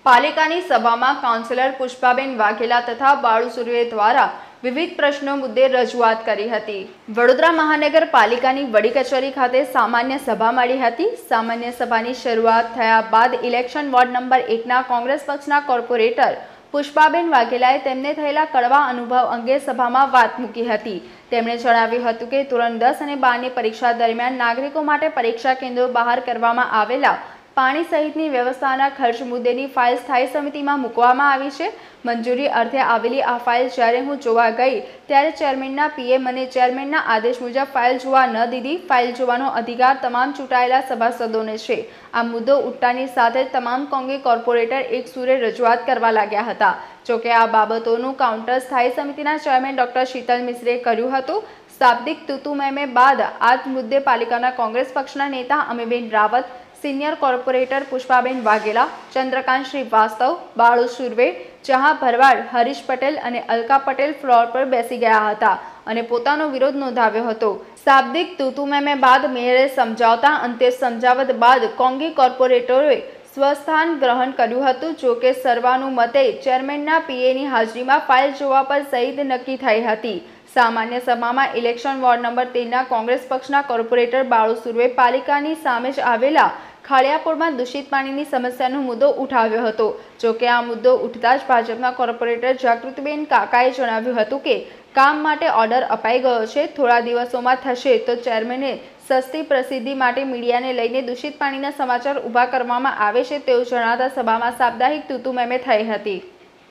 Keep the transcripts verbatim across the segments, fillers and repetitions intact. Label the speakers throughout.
Speaker 1: પાલિકાની સભામાં કાઉન્સિલર પુષ્પાબેન વાઘેલા તથા બાળુ સુર્વે દ્વારા વિવિધ પ્રશ્નો મુદ્દે રજૂઆત કરી હતી। વડોદરા મહાનગરપાલિકાની વડી કચેરી ખાતે સામાન્ય સભા મળી હતી। સામાન્ય સભાની શરૂઆત થયા બાદ ઇલેક્શન વોર્ડ નંબર એકના કોંગ્રેસ પક્ષના કોર્પોરેટર પુષ્પાબેન વાઘેલાએ તેમને થયેલા કડવા અનુભવ અંગે સભામાં વાત મૂકી હતી। તેમણે જણાવ્યું હતું કે ધોરણ દસ અને બારની પરીક્ષા દરમિયાન નાગરિકો માટે પરીક્ષા કેન્દ્રો બહાર કરવામાં આવેલા પાણી સહિતની વ્યવસ્થાના ખર્ચ મુદ્દેની ફાઇલ સ્થાયી સમિતિમાં મૂકવામાં આવી છે। મંજૂરી અર્થે આવેલી આ ફાઇલ જ્યારે હું જોવા ગઈ ત્યારે ચેરમેનના પીએ મને ચેરમેનના આદેશ મુજબ ફાઇલ જોવા ન દીધી। ફાઇલ જોવાનો અધિકાર તમામ ચૂંટાયેલા સભાસદોને છે। આ મુદ્દો ઉઠતાની સાથે તમામ કોંગ્રેસ કોર્પોરેટર એક સુરે રજૂઆત કરવા લાગ્યા હતા। જોકે આ બાબતોનું કાઉન્ટર સ્થાયી સમિતિના ચેરમેન ડોક્ટર શીતલ મિશ્રે કર્યું હતું। શાબ્દિક તુતુમેમે બાદ આ મુદ્દે પાલિકાના કોંગ્રેસ પક્ષના નેતા અમીબેન રાવત, सीनियर कॉर्पोरेटर पुष्पाबेन वाघेला, चंद्रकांत श्रीवास्तव, बाळू सुर्वे, जहां भरवाड, हरीश पटेल અને અલકા પટેલ ફ્લોર પર બેસી ગયા હતા અને પોતાનો વિરોધ નોંધાવ્યો હતો। શાબ્દિક તુતુમેમે બાદ મેયરે સમજાવતા અંતે સમજાવટ બાદ કોંગ્રેસ કોર્પોરેટરોએ સ્વસ્થાન ગ્રહણ કર્યું હતું। જો કે સર્વાનુમતે ચેરમેનના પીએની હાજરીમાં ફાઇલ જોવા પર સહિત નક્કી થઈ હતી। સામાન્ય સભામાં ઇલેક્શન વોર્ડ નંબર તેરના કોંગ્રેસ પક્ષના કોર્પોરેટર બાળુ સુર્વે પાલિકાની સામે જ આવેલા ખાળિયાપોળમાં દૂષિત પાણીની સમસ્યાનો મુદ્દો ઉઠાવ્યો હતો। જો કે આ મુદ્દો ઉઠતા જ ભાજપના કોર્પોરેટર જાગૃતિબેન કાકાએ જણાવ્યું હતું કે કામ માટે ઓર્ડર અપાઈ ગયો છે, થોડા દિવસોમાં થશે તો ચેરમેને સસ્તી પ્રસિદ્ધિ માટે મીડિયાને લઈને દૂષિત પાણીના સમાચાર ઊભા કરવામાં આવે છે તેવું જણાવતા સભામાં સાપ્તાહિક તુતુમેમે થઈ હતી।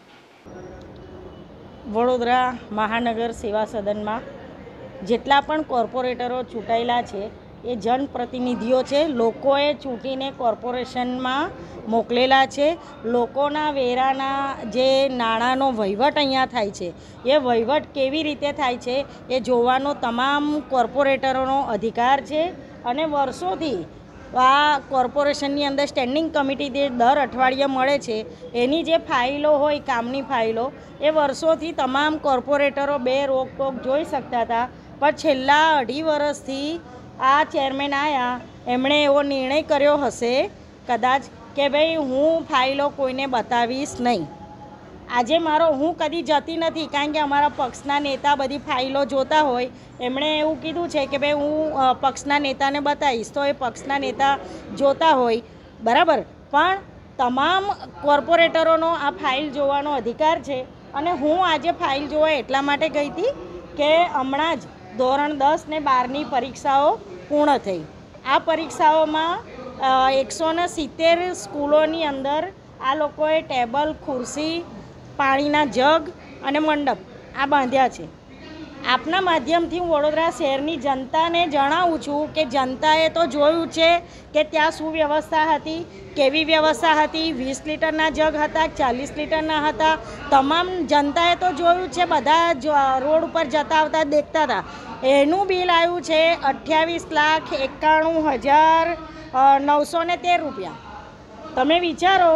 Speaker 2: વડોદરા મહાનગર સેવા સદનમાં જેટલા પણ કોર્પોરેટરો ચૂંટાયેલા છે એ જનપ્રતિનિધિઓ છે। લોકોએ ચૂંટીને કોર્પોરેશનમાં મોકલેલા છે। લોકોના વેરાના જે નાણાંનો વહીવટ અહીંયા થાય છે એ વહીવટ કેવી રીતે થાય છે એ જોવાનો તમામ કોર્પોરેટરોનો અધિકાર છે। અને વર્ષોથી આ કોર્પોરેશનની અંદર સ્ટેન્ડિંગ કમિટી જે દર અઠવાડિયે મળે છે એની જે ફાઇલો હોય કામની ફાઇલો એ વર્ષોથી તમામ કોર્પોરેટરો બે રોકટોક જોઈ શકતા હતા, પણ છેલ્લા અઢી વર્ષથી આ ચેરમેન આવ્યા એમણે એવો નિર્ણય કર્યો હશે કદાચ કે ભાઈ હું ફાઇલો કોઈને બતાવીશ નહીં। આજે મારો હું કદી જતી નથી કારણ કે અમારા પક્ષના નેતા બધી ફાઇલો જોતા હોય, એમણે એવું કીધું છે કે ભાઈ હું પક્ષના નેતાને બતાવીશ તો એ પક્ષના નેતા જોતા હોય બરાબર, પણ તમામ કોર્પોરેટરોનો આ ફાઇલ જોવાનો અધિકાર છે। અને હું આજે ફાઇલ જોવા એટલા માટે ગઈ હતી કે હમણાં જ ધોરણ દસ ને બારની પરીક્ષાઓ પૂર્ણ થઈ। આ પરીક્ષાઓમાં એકસો ને સિત્તેર સ્કૂલોની અંદર આ લોકોએ ટેબલ, ખુરશી, પાણીના જગ અને મંડપ આ બાંધ્યા છે। આપના માધ્યમથી હું વડોદરા શહેરની જનતાને જણાવું છું કે જનતાએ તો જોયું છે કે ત્યાં શું વ્યવસ્થા હતી, કેવી વ્યવસ્થા હતી। વીસ લીટરના જગ હતા, ચાલીસ લીટરના હતા, તમામ જનતાએ તો જોયું છે। બધા રોડ ઉપર જતા આવતા દેખતા હતા। એનું બિલ આવ્યું છે અઠ્યાવીસ લાખ એકાણું હજાર નવસો ને તેર રૂપિયા। તમે વિચારો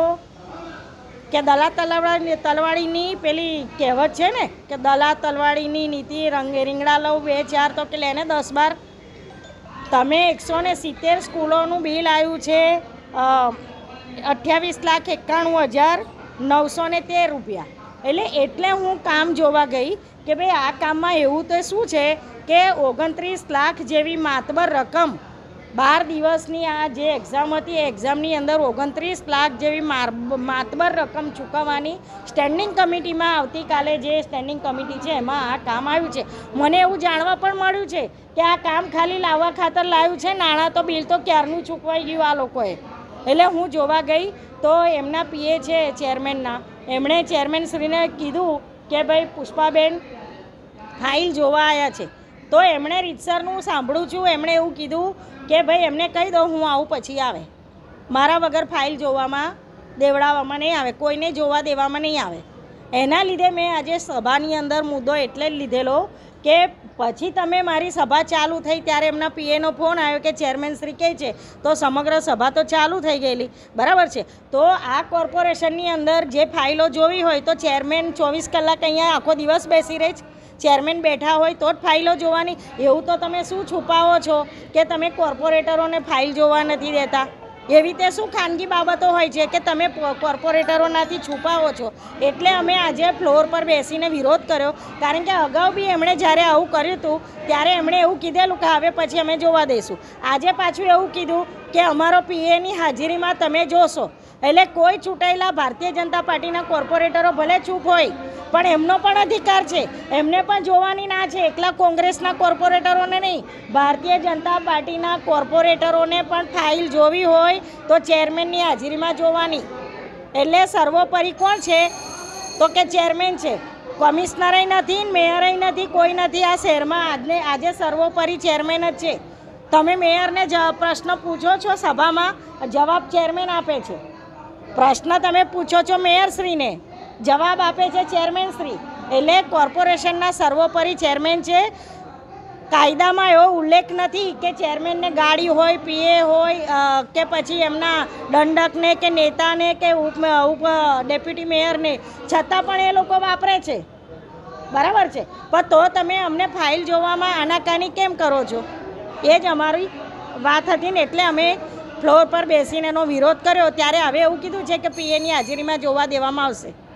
Speaker 2: કે દલા તલવાડી તલવાડીની પેલી કહેવત છે ને કે દલા તલવાડીની નીતિ રંગ રીંગણા લઉં બે ચાર તો કે લેને દસ બાર। તમે એકસો ને સિત્તેર સ્કૂલોનું બિલ આવ્યું છે અઠ્યાવીસ લાખ એકાણું હજાર નવસો ને તેર રૂપિયા। એટલે એટલે હું કામ જોવા ગઈ કે ભાઈ આ કામમાં એવું તો શું છે કે ઓગણત્રીસ લાખ જેવી માતબર રકમ બાર દિવસની આ જે એક્ઝામ હતી એ એક્ઝામની અંદર ઓગણત્રીસ લાખ જેવી માતબર રકમ ચૂકવવાની સ્ટેન્ડિંગ કમિટીમાં આવતીકાલે જે સ્ટેન્ડિંગ કમિટી છે એમાં આ કામ આવ્યું છે। મને એવું જાણવા પણ મળ્યું છે કે આ કામ ખાલી લાવવા ખાતર લાવ્યું છે, નાણાં તો બિલ તો ક્યારનું ચૂકવાઈ ગયું આ લોકોએ। એટલે હું જોવા ગઈ તો એમના પીએ છે ચેરમેનના, એમણે ચેરમેનશ્રીને કીધું કે ભાઈ પુષ્પાબેન ફાઇલ જોવા આવ્યા છે તો એમણે રીતસરનું સાંભળું છું, એમણે એવું કીધું કે ભાઈ એમને કહી દો હું આવું પછી આવે, મારા વગર ફાઇલ જોવામાં દેવડાવવામાં નહીં આવે, કોઈને જોવા દેવામાં નહીં આવે। એના લીધે મેં આજે સભાની અંદર મુદ્દો એટલે જ લીધેલો કે પછી તમે મારી સભા ચાલુ થઈ ત્યારે એમના પીએનો ફોન આવ્યો કે ચેરમેન શ્રી કહે છે તો સમગ્ર સભા તો ચાલુ થઈ ગયેલી બરાબર છે। તો આ કોર્પોરેશનની અંદર જે ફાઇલો જોવી હોય તો ચેરમેન ચોવીસ કલાક અહીંયા આખો દિવસ બેસી રહે છે, ચેરમેન બેઠા હોય તો જ ફાઇલો જોવાની। એવું તો તમે શું છુપાવો છો કે તમે કોર્પોરેટરોને ફાઇલ જોવા નથી દેતા? એવી રીતે શું ખાનગી બાબતો હોય છે કે તમે કોર્પોરેટરોનાથી છુપાવો છો? એટલે અમે આજે ફ્લોર પર બેસીને વિરોધ કર્યો, કારણ કે અગાઉ બી એમણે જ્યારે આવું કર્યું હતું ત્યારે એમણે એવું કીધેલું કે હવે પછી અમે જોવા દઈશું. આજે પાછું એવું કીધું કે અમારો પીએની હાજરીમાં તમે જોશો. એટલે કોઈ ચૂંટાયેલા ભારતીય જનતા પાર્ટીના કોર્પોરેટરો ભલે ચૂપ હોય, પણ એમનો પણ અધિકાર છે, એમને પણ જોવાની ના છે. એકલા કોંગ્રેસના કોર્પોરેટરોને નહીં, ભારતીય જનતા પાર્ટીના કોર્પોરેટરોને પણ ફાઇલ જોવી હોય તો ચેરમેનની હાજરીમાં જોવાની. એટલે સર્વોપરી કોણ છે? તો કે ચેરમેન છે. કમિશનરેય નથી, મેયરેય નથી, કોઈ નથી આ શહેરમાં. આજને આજે સર્વોપરી ચેરમેન જ છે. તમે મેયરને જ પ્રશ્ન પૂછો છો સભામાં, જવાબ ચેરમેન આપે છે. પ્રશ્ન તમે પૂછો છો મેયરશ્રીને, જવાબ આપે છે ચેરમેનશ્રી. એટલે કોર્પોરેશનના સર્વોપરી ચેરમેન છે. કાયદામાં એવો ઉલ્લેખ નથી કે ચેરમેનને ગાડી હોય, પીએ હોય કે પછી એમના દંડકને કે નેતાને કે ઉપ ઉપ ડેપ્યુટી મેયરને, છતાં પણ એ લોકો વાપરે છે. બરાબર છે, પણ તો તમે અમને ફાઇલ જોવામાં આનાકાની કેમ કરો છો? એ જ અમારી વાત હતી ને, એટલે અમે ફ્લોર પર બેસીને એનો વિરોધ કર્યો. ત્યારે હવે એવું કીધું છે કે પીએની હાજરીમાં જોવા દેવામાં આવશે.